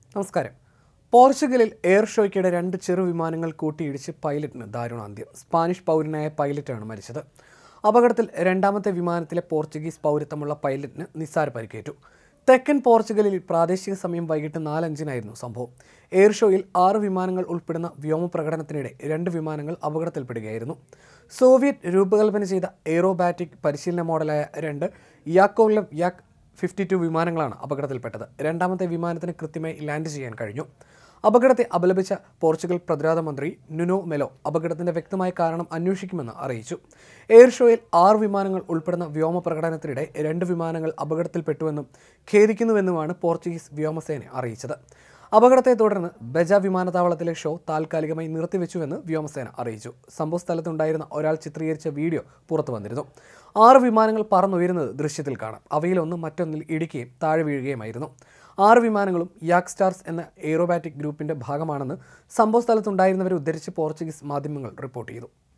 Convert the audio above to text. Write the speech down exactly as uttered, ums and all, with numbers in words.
നമസ്കാരം. പോർച്ചുഗലിൽ എയർ ഷോയ്ക്കിടെ രണ്ട് ചെറുവിമാനങ്ങൾ കൂട്ടിയിടിച്ച് പൈലറ്റിന് ദാരുണാന്ത്യം. സ്പാനിഷ് പൗരനായ പൈലറ്റാണ് മരിച്ചത്. അപകടത്തിൽ രണ്ടാമത്തെ വിമാനത്തിലെ പോർച്ചുഗീസ് പൗരത്വമുള്ള പൈലറ്റിന് നിസ്സാര പരിക്കേറ്റു. തെക്കൻ പോർച്ചുഗലിൽ പ്രാദേശിക സമയം വൈകിട്ട് നാലഞ്ചിനായിരുന്നു സംഭവം. എയർ ഷോയിൽ ആറ് വിമാനങ്ങൾ ഉൾപ്പെടുന്ന വ്യോമപ്രകടനത്തിനിടെ രണ്ട് വിമാനങ്ങൾ അപകടത്തിൽപ്പെടുകയായിരുന്നു. സോവിയറ്റ് രൂപകൽപ്പന ചെയ്ത എയ്റോബാറ്റിക് പരിശീലന മോഡലായ രണ്ട് യാക്കോവ്ലെവ് യാക് ഫിഫ്റ്റി ടു വിമാനങ്ങളാണ് അപകടത്തിൽപ്പെട്ടത്. രണ്ടാമത്തെ വിമാനത്തിന് കൃത്യമായി ലാൻഡ് ചെയ്യാൻ കഴിഞ്ഞു. അപകടത്തെ അപലപിച്ച പോർച്ചുഗൽ പ്രതിരോധ മന്ത്രി നുനോ മെലോ അപകടത്തിന്റെ വ്യക്തമായ കാരണം അന്വേഷിക്കുമെന്ന് അറിയിച്ചു. എയർ ഷോയിൽ ആറ് വിമാനങ്ങൾ ഉൾപ്പെടുന്ന വ്യോമ പ്രകടനത്തിനിടെ രണ്ട് വിമാനങ്ങൾ അപകടത്തിൽപ്പെട്ടുവെന്നും ഖേദിക്കുന്നുവെന്നുമാണ് പോർച്ചുഗീസ് വ്യോമസേന അറിയിച്ചത്. അപകടത്തെ തുടർന്ന് ബെജ വിമാനത്താവളത്തിലെ ഷോ താൽക്കാലികമായി നിർത്തിവെച്ചുവെന്ന് വ്യോമസേന അറിയിച്ചു. സംഭവ സ്ഥലത്തുണ്ടായിരുന്ന ഒരാൾ ചിത്രീകരിച്ച വീഡിയോ പുറത്തു വന്നിരുന്നു. ആറ് വിമാനങ്ങൾ പറന്നുയരുന്നത് ദൃശ്യത്തിൽ കാണാം. അവയിലൊന്ന് മറ്റൊന്നിൽ ഇടിക്കുകയും താഴെ വീഴുകയുമായിരുന്നു. ആറ് വിമാനങ്ങളും യാക് സ്റ്റാർസ് എന്ന എയ്റോബാറ്റിക് ഗ്രൂപ്പിന്റെ ഭാഗമാണെന്ന് സംഭവ സ്ഥലത്തുണ്ടായിരുന്നവരെ ഉദ്ധരിച്ച് പോർച്ചുഗീസ് മാധ്യമങ്ങൾ റിപ്പോർട്ട് ചെയ്തു.